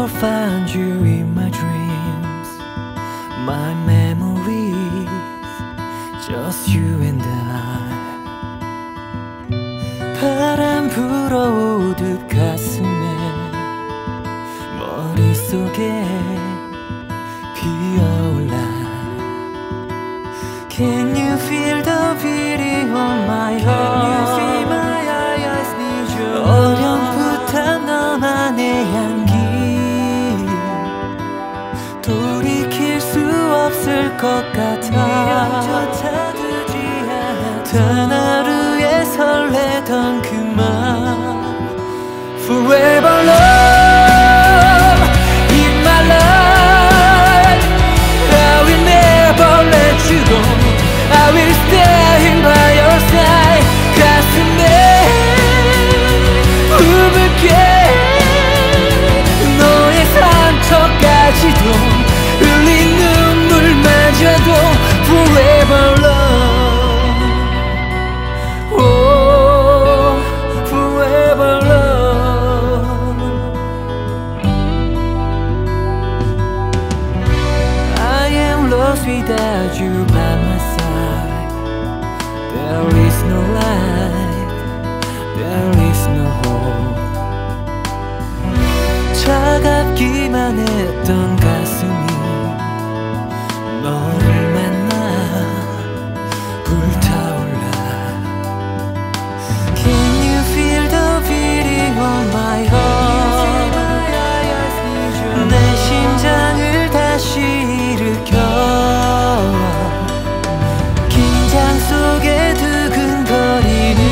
never found you in my dreams. My memories, just you and I. 바람 불어오듯 가슴에 머릿속에 피어올라. Can you feel the beating on my heart? Can you see my eyes need you? 어렴풋한 너만의 향기 돌이킬 수 없을 것 같아. 미련조차 두지 않았던 하루에 설레던 그만. Forever love in my life. I will never let you go. I will stay by your side. 가슴에 부을게 너의 상처까지도 흘린 눈물마저도. Forever love, oh, forever love. I am lost without you by my side. There is no light, there is no hope. 차갑기만 했던 가슴이 너를 만나 불타올라. Can you feel the beating on my heart? 내 심장을 다시 일으켜. 긴장 속에 두근거리는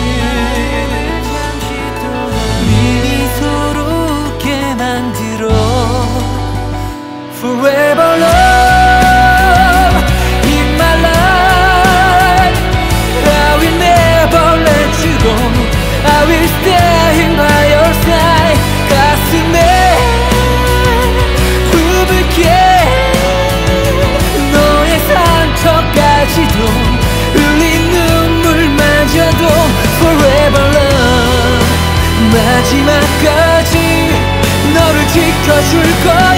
미소로 웃게 만들어. Forever love in my life. I will never let you go. I will stay by your side. 가슴에 부을게 너의 상처까지도 흘린 눈물마저도. Forever love 마지막까지 너를 지켜줄 거야.